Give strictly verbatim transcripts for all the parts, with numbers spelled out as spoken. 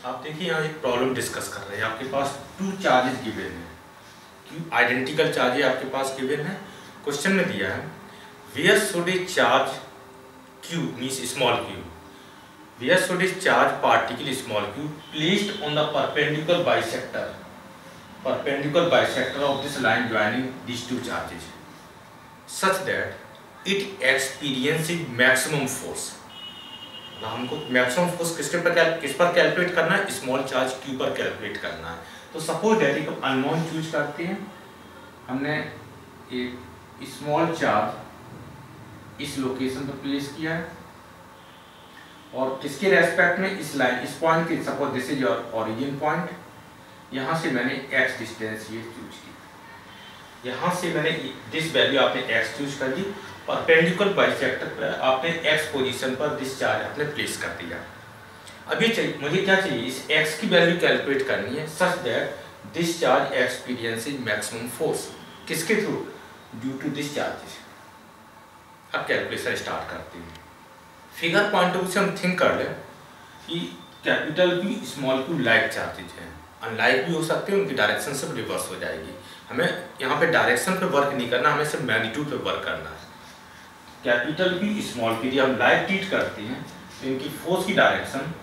आप देखिए यहाँ एक प्रॉब्लम डिस्कस कर रहे हैं। आपके पास टू चार्जेस गिवन है, क्यू आइडेंटिकल चार्जेस आपके पास गिवन है। क्वेश्चन में दिया है where should a charge Q means small Q, where should a charge particle small Q placed on the perpendicular bisector perpendicular bisector of this line joining this two charges such that it experiencing maximum force. हमको maximum force किसके पर किस पर calculate करना है, small charge Q पर calculate करना है। तो सपोज दैट एक अननोन चूज करते हैं, हमने एक स्मॉल चार्ज इस लोकेशन पर प्लेस किया है और किसके रेस्पेक्ट में इस लाइन इस पॉइंट के, suppose this is your origin point, यहाँ से मैंने x डिस्टेंस ये चूज की, यहाँ से मैंने दिस वैल्यू आपने x चूज कर दी, परपेंडिकुलर बाइसेक्टर पर आपने x पोजीशन पर दिस चार्ज आपने प्लेस कर दिया। अब ये चाहिए मुझे क्या चाहिए, इस x की वैल्यू कैलकुलेट करनी है such that this charge experiencing maximum force किसके through, due to this charges. अब कैलकुलेशन स्टार्ट करते हैं। फिगर पॉइंट ऑफ व्यू से हम थिंक कर लें कि कैपिटल भी स्मॉल क्यू लाइक चार्जेज हैं, अनलाइक भी हो सकते हैं, उनकी डायरेक्शन से रिवर्स हो जाएगी। हमें यहाँ पे डायरेक्शन पे वर्क नहीं करना, हमें सिर्फ मैग्नीट्यूड पे वर्क करना है। कैपिटल भी स्मॉल की हम लाइक ट्रीट करते हैं तो इनकी फोर्स की डायरेक्शन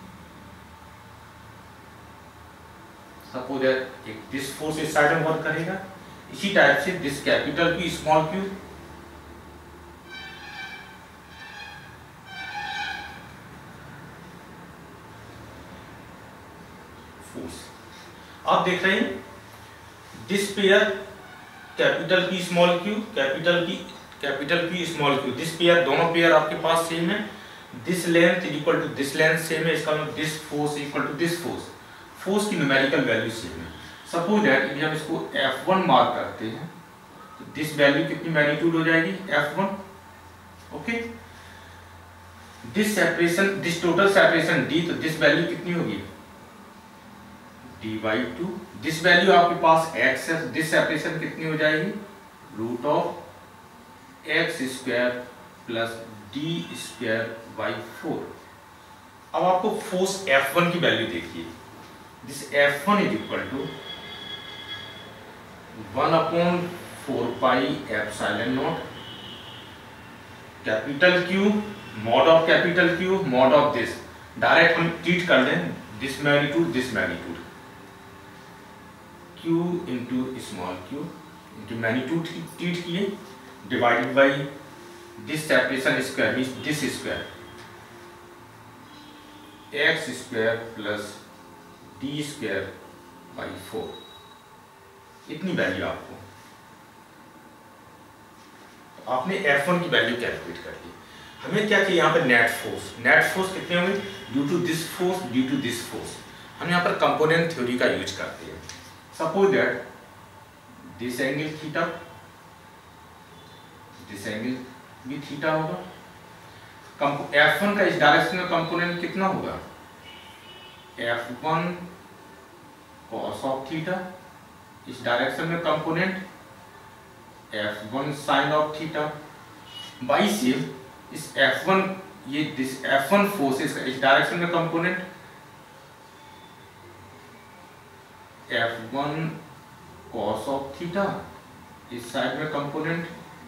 सपोज एक दिस फोर्स इस साइड में वर्क करेगा, इसी टाइप से दिस कैपिटल भी स्मॉल क्यू फोर्स। आप देख रहे हैं this pair capital P small Q capital P capital P small Q, this pair दोनों पेयर आपके पास सेम है, this length equal to this length same है, इसका मतलब this force equal to this force, force की न्यूमेरिकल वैल्यू सेम है। Suppose that यदि हम इसको एफ वन मार्क करते हैं तो दिस वैल्यू कितनी मैग्नीट्यूड हो जाएगी F one, okay. This separation this total separation d, तो दिस वैल्यू कितनी होगी d by two, this value आपके पास x है, दिस सेपरेशन कितनी हो जाएगी root of X square plus D square by four. अब आपको फोर्स एफ वन की वैल्यू देखिए, this F one is equal to one upon four pi epsilon naught capital Q mod of capital Q mod of this, direct हम treat कर लें this magnitude this magnitude Q into small Q into magnitude treat किए divided by this separation square means this square x square plus D square by four, इतनी value आपको, तो आपने F one की value calculate कर दी। हमें क्या चाहिए यहाँ पे नेट फोर्स, नेट फोर्स कितने होंगे due to this force due to this force. हम यहाँ पर कंपोनेंट थ्योरी का यूज करते हैं। Suppose that this angle theta, this angle भी थीटा होगा, एफ वन का इस डायरेक्शन में कंपोनेंट कितना होगा F one cos of theta, इस डायरेक्शन में component F one sine of theta by से इस एफ वन ये दिस एफ वन फोर्स इस डायरेक्शन में component F one cos of theta, इस साइड में component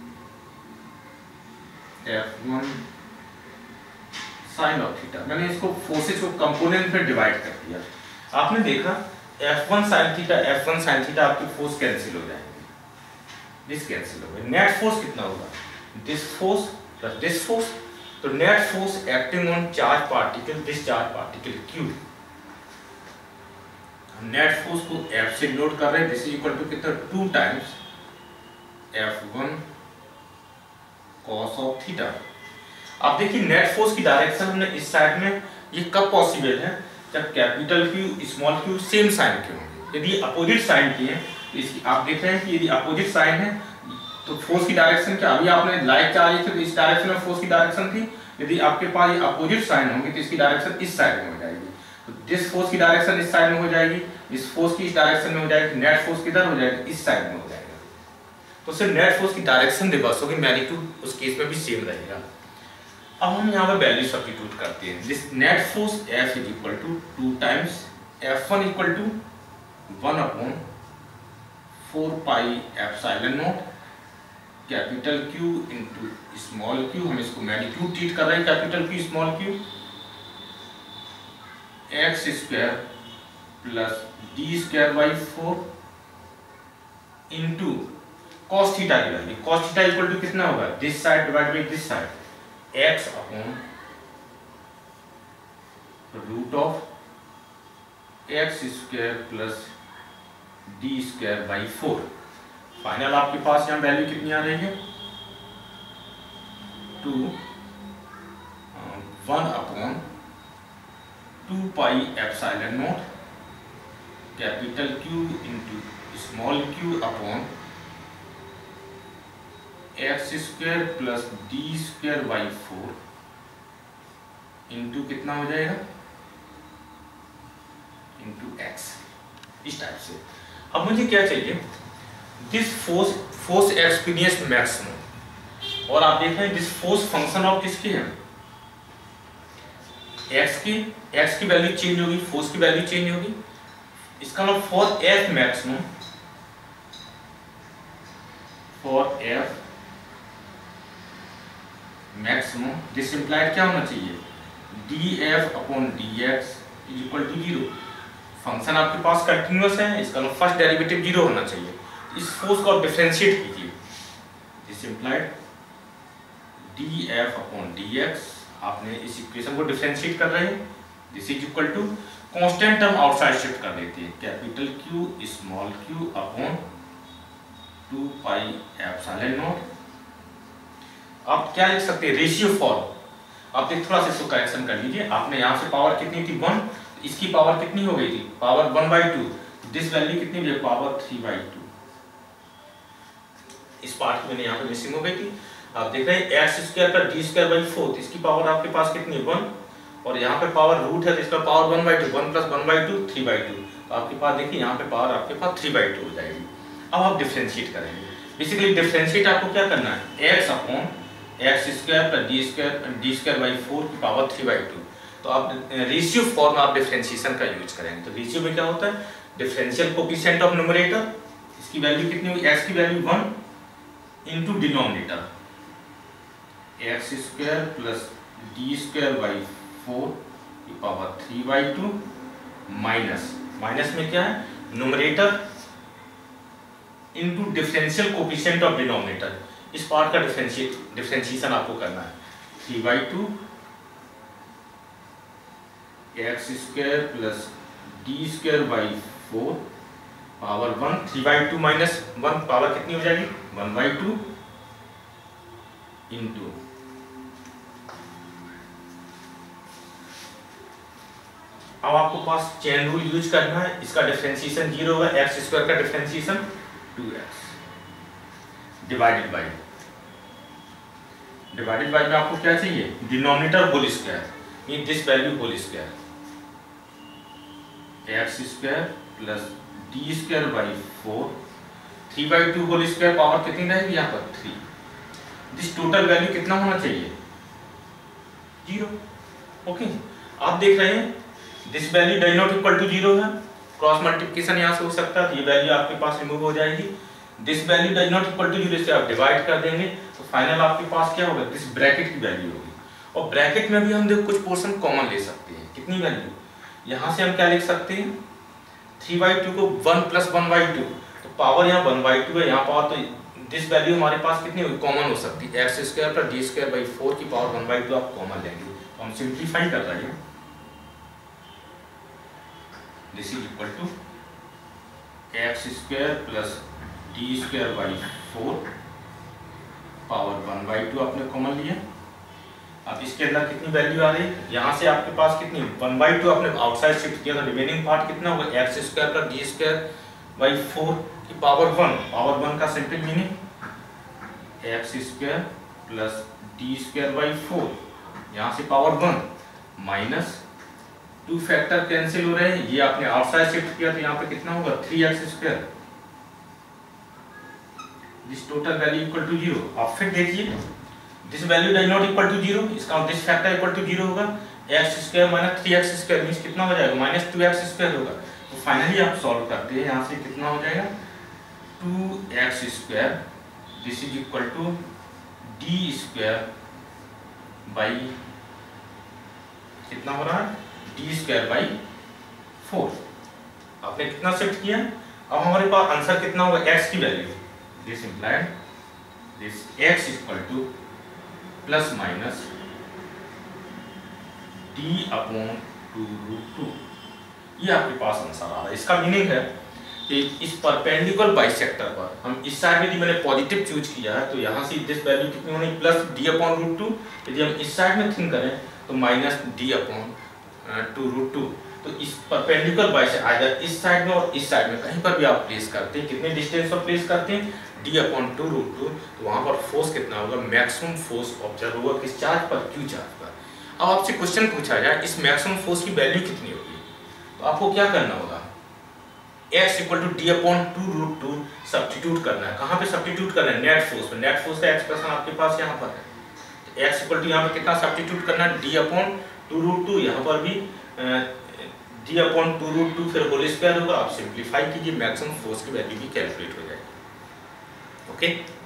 F one sine of theta. मैंने इसको फोर्सेस को कंपोनेंट में डिवाइड कर दिया। आपने देखा F one sine theta F one sine theta आपकी फोर्स कैंसिल हो जाएंगे, दिस कैंसिल हो गया, नेट फोर्स कितना होगा this force plus this force, तो net force acting on charge particle this charge particle Q, हम नेट फोर्स को एफ से नोट कर रहे हैं, दिस इज इक्वल टू कितना two times F one cos of theta. अब देखिए नेट फोर्स की डायरेक्शन हमने इस साइड में, ये कब पॉसिबल है जब capital Q small Q same sign के होंगे। यदि अपोजिट साइन की है तो इसकी आप देख रहे हैं कि यदि अपोजिट साइन है तो फोर्स की डायरेक्शन क्या, अभी आपने लाइक चार्ज थे तो इस डायरेक्शन में फोर्स की डायरेक्शन थी, यदि आपके पास ये अपोजिट साइन होंगे तो इसकी डायरेक्शन इस साइड में हो जाएगी, तो दिस फोर्स की डायरेक्शन इस साइड में हो जाएगी, इस फोर्स की इस डायरेक्शन में हो जाएगी, नेट फोर्स किधर हो जाएगी इस साइड में हो अब हम यहाँ पे वैल्यू सब्स्टिट्यूट करते हैं। This net force F is equal to two times F one equal to one upon four pi epsilon naught capital Q into small q, हम इसको मैग्नीट्यूड ट्रीट कर रहे हैं, capital Q small q, X square plus D square by four into cos theta की value, cos theta equal to कितना होगा, this side divide by this side, x upon root of X square plus D square by four. Final आपके पास यहाँ value कितनी आ रही है, two one upon two pi epsilon naught capital Q into small q upon x square plus D square by four into कितना हो जाएगा, इंटू एक्स, इस टाइप से। अब मुझे क्या चाहिए, this force force experience maximum, और आप देख रहे हैं दिस फोर्स फंक्शन ऑफ किसकी है, एक्स की, एक्स की वैल्यू चेंज होगी, फोर्स की वैल्यू चेंज होगी, इसका मतलब for F maximum, for F maximum this implied क्या होना चाहिए, D F upon D X is equal to zero. Function आपके पास कंटिन्यूअस है, इसका मतलब फर्स्ट डेरिवेटिव जीरो होना चाहिए। इस फोर्स को आप डिफरेंशिएट कीजिए, this implied D F upon D X, आपने इस इक्वेशन को डिफरेंशिएट कर रहे हैं, this is equal to constant term outside shift कर देते हैं, capital Q small q upon two pi epsilon naught. आप क्या लिख सकते हैं, रेशियो फॉर्म, आप एक थोड़ा सा इसको करेक्शन कर लीजिए। आपने यहाँ से पावर कितनी थी वन, इसकी पावर कितनी हो गई थी, power one by two, this value कितनी हुई, पावर थ्री बाई टू। इस पार्ट की मैंने यहाँ पे मिसिंग हो गई थी। आप देख रहे हैं एक्स स्क्वायर का डी स्क्वायर बाई फोर, इसकी पावर आपके पास कितनी है वन, और यहाँ पे पावर रूट है तो इसका power one by two, one plus one by two three by two, तो आपके पास देखिए यहाँ पे पावर आपके पास थ्री बाई टू हो जाएगी। अब आप डिफरेंशिएट करेंगे, बेसिकली डिफरेंशिएट आपको क्या करना है, x upon x square plus D square d square by four की पावर थ्री बाई टू। तो आप रेशियो फॉर्म आप डिफरेंशिएशन का यूज करेंगे। तो रेशियो में क्या होता है, डिफरेंशियल कोफिशिएंट ऑफ न्यूमरेटर, इसकी वैल्यू कितनी हुई, एक्स की value one into denominator x square plus D square by four की power three by two, minus minus में क्या है, numerator into differential coefficient of denominator, इस पार्ट का डिफरेंशिएट डिफरेंशिएशन आपको करना है, three by two x square plus D square by four power one, three by two minus one power कितनी हो जाएगी, वन बाई टू इंटू अब आपको पास चेन रूल यूज करना है, इसका डिफरेंशिएशन जीरो होगा, एक्स स्क्वायर का differentiation two x divided by divided by में आपको क्या चाहिए, denominator whole square, mean this value whole square, x square plus D square by four, three by two whole square power कितनी रहेगी यहाँ पर थ्री, दिस टोटल वैल्यू कितना होना चाहिए, जीरो। ओके, आप देख रहे हैं this value does not equal to zero है, क्रॉस मल्टीप्लिकेशन यहाँ से हो सकता है, ये वैल्यू आपके पास रिमूव हो जाएगी, this value does not equal to zero से आप डिवाइड कर देंगे तो फाइनल आपके पास क्या होगा, दिस ब्रैकेट की वैल्यू होगी। और ब्रैकेट में भी हम देखो कुछ पोर्शन कॉमन ले सकते हैं, कितनी वैल्यू, यहाँ से हम क्या लिख सकते हैं, थ्री बाई टू को one plus one by two, तो पावर यहाँ वन बाई टू है, यहाँ पावर तो दिस वैल्यू हमारे पास कितनी होगी, कॉमन हो सकती है, x square plus D square by four की पावर वन बाई टू आप कॉमन लेंगे, तो हम सिंप्लीफाई कर रहे हैं, this is equal to x square plus D square by four power one by two आपने कॉमन लिया। अब इसके अंदर कितनी वैल्यू आ रही है, यहाँ से आपके पास कितनी वन बाई टू आपने आउटसाइड शिफ्ट किया, तो रिमेनिंग पार्ट कितना होगा, x square plus D square by four की पावर वन, पावर वन का simple meaning x square plus D square by four, यहाँ से power one minus two factor cancel हो रहे हैं, ये आपने आउटसाइड शिफ्ट किया तो यहाँ पे कितना होगा three x square, this total value equal to zero. आप फिर देखिए this value does not equal to zero, इसका this factor equal to zero होगा, x square minus three x square means कितना हो जाएगा, माइनस टू एक्स स्क्वायर होगा। तो फाइनली आप सॉल्व करते हैं, यहाँ से कितना हो जाएगा, two x square this is equal to d square by कितना हो रहा है, डी स्क्वायर बाई फोर। आपने कितना शिफ्ट किया, अब हमारे पास आंसर कितना होगा, x की value, this implied this x equal to plus minus d upon two root two, ये आपके पास आंसर आ रहा है। इसका मीनिंग है कि इस परपेंडिकुलर बाइसेक्टर पर हम इस साइड में यदि मैंने पॉजिटिव चूज किया है तो यहाँ से दिस वैल्यू कितनी होनी, plus d upon root two. यदि हम इस साइड में थिंक करें तो minus d upon two root two. तो इस परपेंडिकुलर बाइसेक्टर आइदर इस साइड में और इस साइड में कहीं पर भी आप प्लेस करते हैं, कितने डिस्टेंस पर प्लेस करते हैं, d upon two root two, तो वहाँ पर फोर्स कितना होगा, मैक्सिमम फोर्स ऑब्जर्व होगा किस चार्ज पर, क्यू चार्ज पर। अब आपसे क्वेश्चन पूछा जाए इस मैक्सिमम फोर्स की वैल्यू कितनी होगी, तो आपको क्या करना होगा, x equal to d upon two root two substitute करना है। कहाँ पे सब्स्टिट्यूट करना है, नेट फोर्स पे। नेट फोर्स का एक्सप्रेशन आपके पास यहाँ पर है, x इक्वल टू यहाँ पे कितना सब्स्टिट्यूट करना है, d upon two root two, यहाँ पर भी d upon two root two, फिर होल स्क्वायर होगा। आप सिंप्लीफाई कीजिए, मैक्सिमम फोर्स की वैल्यू भी कैलकुलेट हो जाएगी। ओके।